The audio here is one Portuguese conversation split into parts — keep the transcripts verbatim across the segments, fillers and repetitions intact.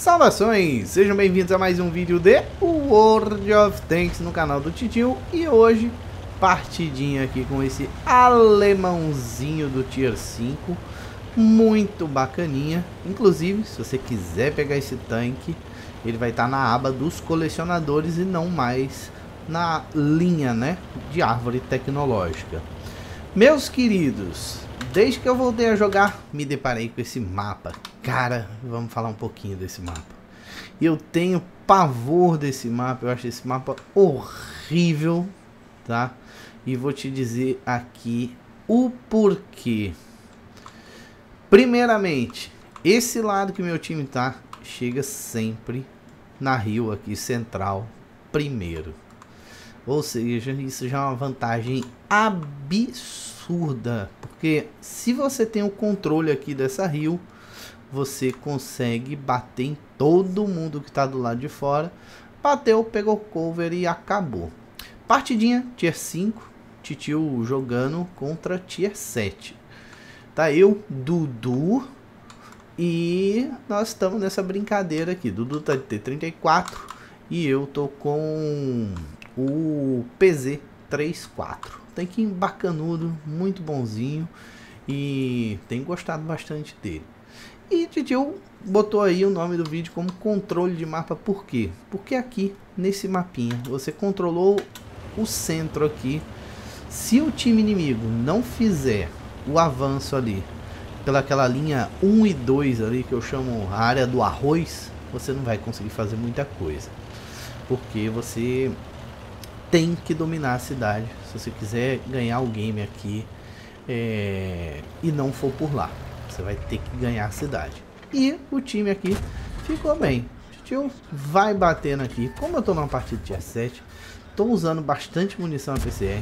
Saudações! Sejam bem-vindos a mais um vídeo de World of Tanks no canal do Titio. E hoje, partidinha aqui com esse alemãozinho do Tier cinco. Muito bacaninha. Inclusive, se você quiser pegar esse tanque, ele vai estar na aba dos colecionadores e não mais na linha, né, de árvore tecnológica. Meus queridos, desde que eu voltei a jogar, me deparei com esse mapa. Cara, vamos falar um pouquinho desse mapa. Eu tenho pavor desse mapa, eu acho esse mapa horrível, tá? E vou te dizer aqui o porquê. Primeiramente, esse lado que meu time tá, chega sempre na Rio aqui central primeiro. Ou seja, isso já é uma vantagem absurda, porque se você tem o controle aqui dessa Rio, você consegue bater em todo mundo que está do lado de fora. Bateu, pegou cover e acabou. Partidinha Tier cinco, Titio jogando contra Tier sete. Tá eu, Dudu, e nós estamos nessa brincadeira aqui. Dudu tá de T trinta e quatro e eu tô com o P Z trinta e quatro. Tanquinho bacanudo, muito bonzinho, e tenho gostado bastante dele. E Titio botou aí o nome do vídeo como controle de mapa. Por quê? Porque aqui nesse mapinha você controlou o centro aqui. Se o time inimigo não fizer o avanço ali pelaquela linha um e dois ali, que eu chamo a área do arroz, você não vai conseguir fazer muita coisa, porque você tem que dominar a cidade se você quiser ganhar o game aqui, é, e não for por lá. Você vai ter que ganhar a cidade. E o time aqui ficou bem. O Titio vai batendo aqui. Como eu tô numa partida de Tier sete, tô usando bastante munição A P C R.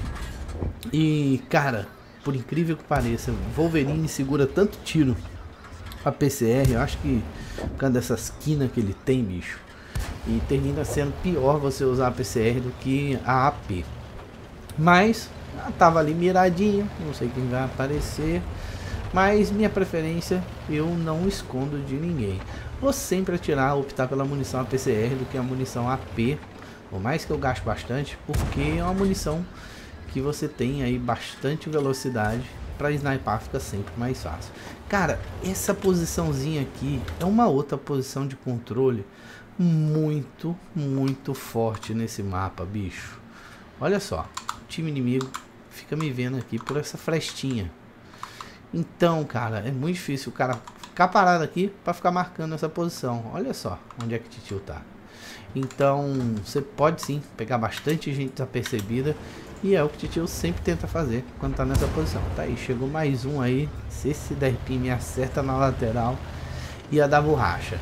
E cara, por incrível que pareça, Wolverine segura tanto tiro A P C R. Eu acho que por causa dessas quinas que ele tem, bicho, e termina sendo pior você usar a P C R do que a A P. Mas tava ali miradinho, não sei quem vai aparecer, mas minha preferência eu não escondo de ninguém. Vou sempre atirar, optar pela munição A P C R do que a munição A P, por mais que eu gaste bastante, porque é uma munição que você tem aí bastante velocidade. Para snipar fica sempre mais fácil. Cara, essa posiçãozinha aqui é uma outra posição de controle muito, muito forte nesse mapa, bicho. Olha só, o time inimigo fica me vendo aqui por essa frestinha. Então, cara, é muito difícil o cara ficar parado aqui para ficar marcando essa posição. Olha só onde é que o Titio tá. Então, você pode sim pegar bastante gente desapercebida, e é o que o Titio sempre tenta fazer quando tá nessa posição. Tá aí, chegou mais um aí. Se esse D R P me acerta na lateral, ia dar borracha.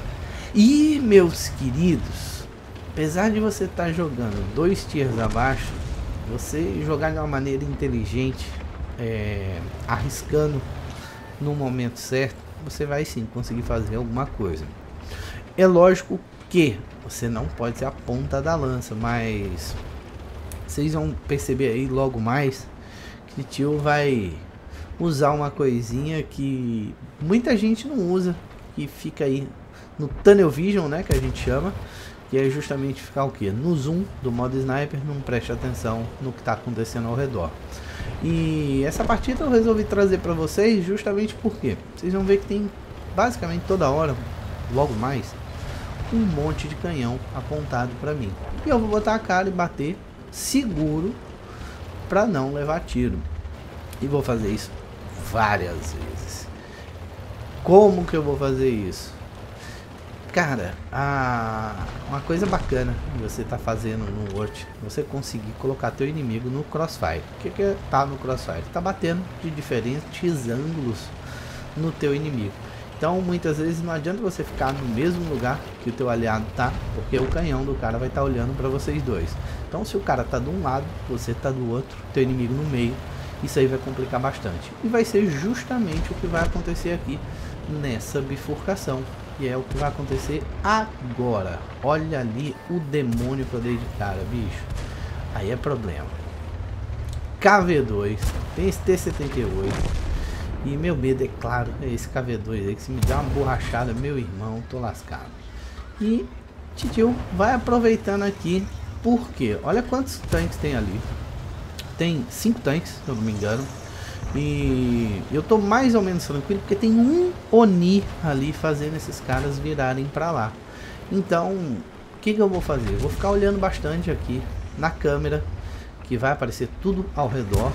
E, meus queridos, apesar de você estar tá jogando dois tiers abaixo, você jogar de uma maneira inteligente, é, arriscando no momento certo, você vai sim conseguir fazer alguma coisa. É lógico que você não pode ser a ponta da lança, mas vocês vão perceber aí logo mais que o Tio vai usar uma coisinha que muita gente não usa, que fica aí no Tunnel Vision, né, que a gente chama, que é justamente ficar o que? No zoom do modo sniper, não preste atenção no que está acontecendo ao redor. E essa partida eu resolvi trazer para vocês justamente porque vocês vão ver que tem basicamente toda hora, logo mais, um monte de canhão apontado para mim. E eu vou botar a cara e bater seguro para não levar tiro. E vou fazer isso várias vezes. Como que eu vou fazer isso? Cara, a... uma coisa bacana que você tá fazendo no World, você conseguir colocar teu inimigo no crossfire. O que que tá no crossfire? Tá batendo de diferentes ângulos no teu inimigo. Então muitas vezes não adianta você ficar no mesmo lugar que o teu aliado tá, porque o canhão do cara vai estar tá olhando para vocês dois. Então se o cara tá de um lado, você tá do outro, teu inimigo no meio, isso aí vai complicar bastante. E vai ser justamente o que vai acontecer aqui nessa bifurcação. E é o que vai acontecer agora. Olha ali o demônio que eu dei de cara, bicho. Aí é problema. K V dois, tem esse T setenta e oito. E meu medo, é claro, é esse K V dois aí, que se me der uma borrachada, meu irmão, tô lascado. E Titio vai aproveitando aqui, porque olha quantos tanques tem ali. Tem cinco tanques, se eu não me engano. E eu tô mais ou menos tranquilo, porque tem um Oni ali fazendo esses caras virarem pra lá. Então, o que que eu vou fazer? Eu vou ficar olhando bastante aqui na câmera, que vai aparecer tudo ao redor.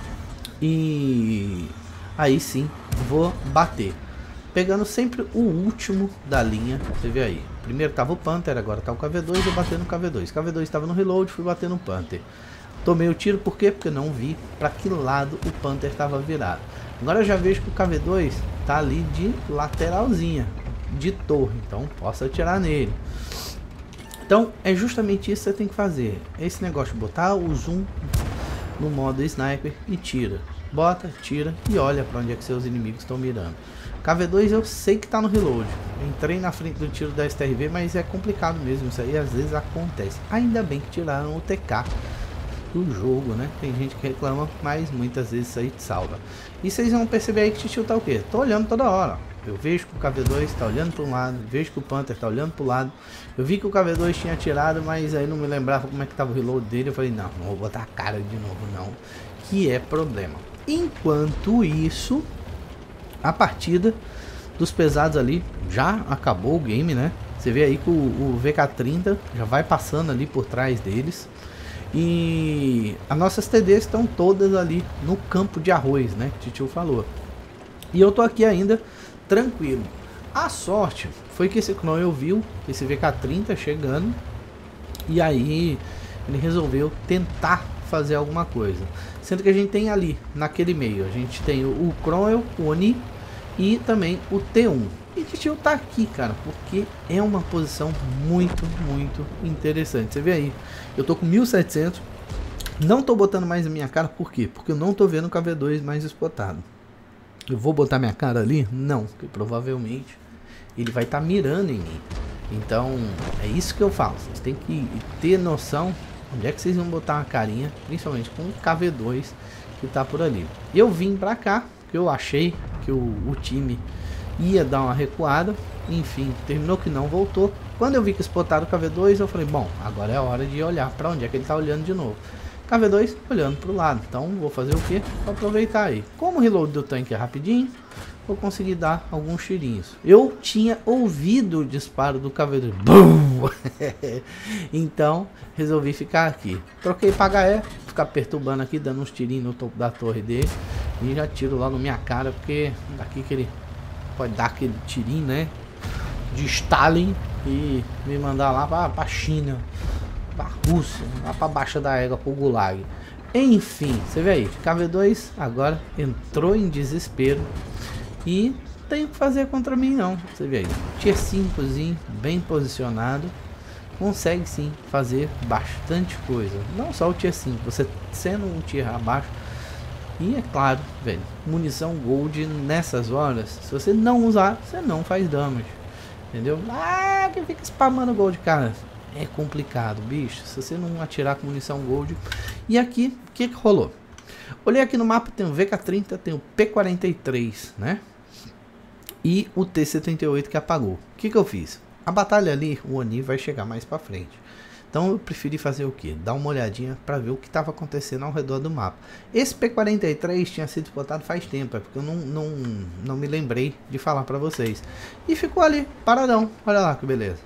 E aí sim, vou bater. Pegando sempre o último da linha, você vê aí. Primeiro tava o Panther, agora tá o K V dois, eu bater no K V dois. K V dois estava no reload, fui bater no Panther. Tomei o tiro, por quê? Porque eu não vi para que lado o Panther estava virado. Agora eu já vejo que o K V dois tá ali de lateralzinha, de torre, então posso atirar nele. Então é justamente isso que você tem que fazer. Esse negócio de botar o zoom no modo sniper e tira. Bota, tira e olha para onde é que seus inimigos estão mirando. K V dois eu sei que tá no reload. Entrei na frente do tiro da S T R V, mas é complicado mesmo. Isso aí às vezes acontece. Ainda bem que tiraram o T K do jogo, né? Tem gente que reclama, mas muitas vezes isso aí te salva. E vocês vão perceber aí que Titio tá o quê? Tô olhando toda hora. Eu vejo que o K V dois tá olhando para um lado, vejo que o Panther tá olhando pro lado. Eu vi que o K V dois tinha atirado, mas aí não me lembrava como é que tava o reload dele. Eu falei, não, não vou botar a cara de novo não, que é problema. Enquanto isso, a partida dos pesados ali já acabou o game, né? Você vê aí que o, o V K trinta já vai passando ali por trás deles. E as nossas T Ds estão todas ali no campo de arroz, né? Que o Titio falou. E eu tô aqui ainda tranquilo. A sorte foi que esse Knoll viu esse V K trinta chegando. E aí ele resolveu tentar fazer alguma coisa. Sendo que a gente tem ali, naquele meio, a gente tem o, o Cromwell, o Oni e também o T um. E o Titio tá aqui, cara, porque é uma posição muito, muito interessante. Você vê aí, eu tô com mil e setecentos, não tô botando mais a minha cara, por quê? Porque eu não tô vendo o K V dois mais spotado. Eu vou botar minha cara ali? Não, porque provavelmente ele vai estar tá mirando em mim. Então, é isso que eu falo, vocês têm que ter noção onde é que vocês vão botar uma carinha, principalmente com o K V dois que tá por ali. Eu vim pra cá, porque eu achei que o, o time ia dar uma recuada, enfim, terminou que não voltou. Quando eu vi que spotaram o K V dois, eu falei, bom, agora é a hora de olhar para onde é que ele tá olhando de novo. K V dois olhando para o lado, então vou fazer o que? Vou aproveitar aí. Como o reload do tanque é rapidinho, vou conseguir dar alguns tirinhos. Eu tinha ouvido o disparo do K V dois, BUM! Então resolvi ficar aqui. Troquei para H E, ficar perturbando aqui, dando uns tirinhos no topo da torre dele. E já tiro lá na minha cara, porque daqui que ele pode dar aquele tirinho, né, de Stalin e me mandar lá pra, pra China, pra Rússia, lá pra baixa da égua, pro Gulag. Enfim, você vê aí, K V dois agora entrou em desespero e tem o que fazer contra mim não. Você vê aí, tier cincozinho, bem posicionado, consegue sim fazer bastante coisa. Não só o tier cinco, você sendo um tier abaixo. E é claro, velho, munição gold nessas horas, se você não usar, você não faz damage, entendeu? Ah, que fica spamando gold, cara, é complicado, bicho, se você não atirar com munição gold. E aqui, o que que rolou? Olhei aqui no mapa, tem o V K trinta, tem o P quarenta e três, né? E o T setenta e oito que apagou. O que que eu fiz? A batalha ali, o Oni vai chegar mais pra frente. Então eu preferi fazer o que? Dar uma olhadinha para ver o que estava acontecendo ao redor do mapa. Esse P quarenta e três tinha sido spotado faz tempo, é porque eu não, não, não me lembrei de falar para vocês. E ficou ali, paradão. Olha lá que beleza.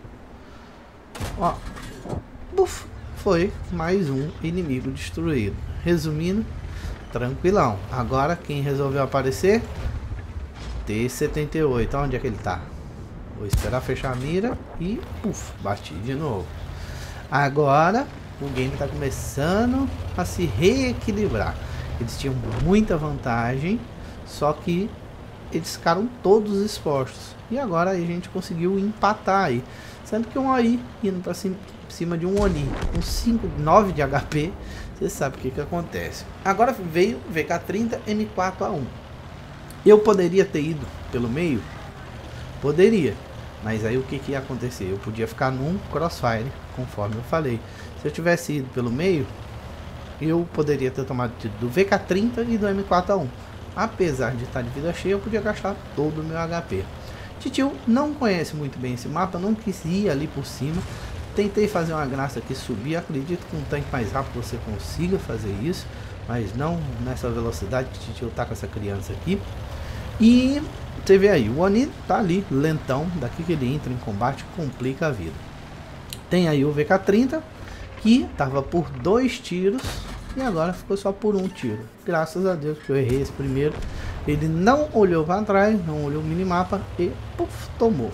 Ó, buf, foi mais um inimigo destruído. Resumindo, tranquilão. Agora quem resolveu aparecer? T setenta e oito. Onde é que ele tá? Vou esperar fechar a mira e puf, bati de novo. Agora o game está começando a se reequilibrar. Eles tinham muita vantagem, só que eles ficaram todos expostos. E agora a gente conseguiu empatar aí. Sendo que um aí indo para cima, cima de um Oni com cinco, nove de H P, você sabe o que que acontece. Agora veio V K trinta M quatro A um. Eu poderia ter ido pelo meio? Poderia. Mas aí o que que ia acontecer? Eu podia ficar num crossfire, conforme eu falei. Se eu tivesse ido pelo meio, eu poderia ter tomado tiro do V K trinta e do M quatro A um. apesar de estar de vida cheia, eu podia gastar todo o meu H P. Titio não conhece muito bem esse mapa, não quis ir ali por cima. Tentei fazer uma graça aqui, subir. Acredito que um tanque mais rápido você consiga fazer isso, mas não nessa velocidade que Titio tá com essa criança aqui. E você vê aí, o Oni tá ali, lentão. Daqui que ele entra em combate, complica a vida. Tem aí o V K trinta, que tava por dois tiros e agora ficou só por um tiro. Graças a Deus que eu errei esse primeiro. Ele não olhou para trás, não olhou o minimapa e puf, tomou.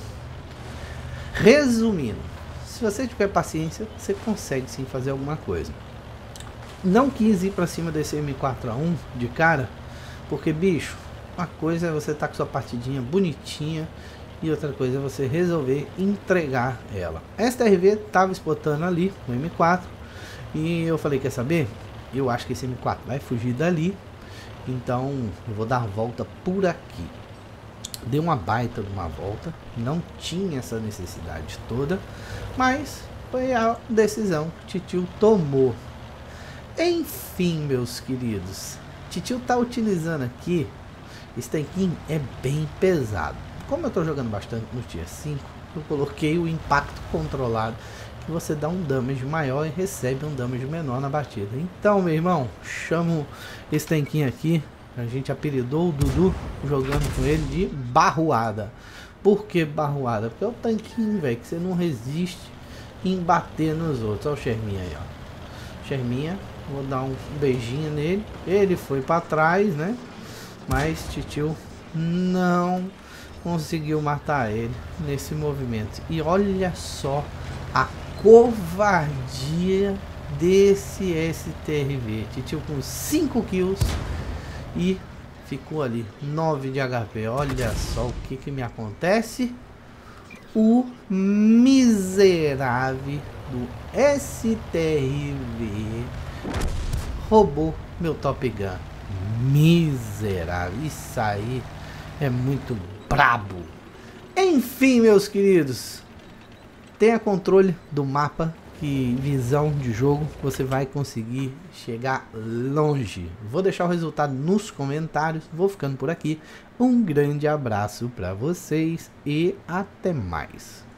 Resumindo, se você tiver paciência, você consegue sim fazer alguma coisa. Não quis ir para cima desse M quatro A um de cara, porque bicho, uma coisa é você estar tá com sua partidinha bonitinha e outra coisa é você resolver entregar ela. Esta R V tava spotando ali no M quatro e eu falei, quer saber? Eu acho que esse M quatro vai fugir dali, então eu vou dar a volta por aqui. Dei uma baita de uma volta, não tinha essa necessidade toda, mas foi a decisão que Titio tomou. Enfim, meus queridos, Titio tá utilizando aqui, esse tanquinho é bem pesado. Como eu estou jogando bastante no tier cinco, eu coloquei o impacto controlado, que você dá um damage maior e recebe um damage menor na batida. Então, meu irmão, chamo esse tanquinho aqui, a gente apelidou o Dudu jogando com ele de barruada. Por que barruada? Porque é o tanquinho, velho, que você não resiste em bater nos outros. Olha o Sherminha aí, ó. Sherminha, vou dar um beijinho nele. Ele foi para trás, né? Mas Titio não conseguiu matar ele nesse movimento. E olha só a covardia desse S T R V. Titio com cinco kills e ficou ali nove de H P. Olha só o que que me acontece. O miserável do S T R V roubou meu Top Gun. Miserável. Isso aí é muito brabo. Enfim, meus queridos, tenha controle do mapa, que visão de jogo você vai conseguir chegar longe. Vou deixar o resultado nos comentários. Vou ficando por aqui. Um grande abraço para vocês e até mais.